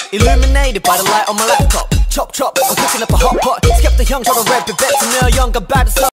illuminated by the light on my laptop. Chop chop, I'm cooking up a hot pot. Skip the young, try to rap it back to me, young, about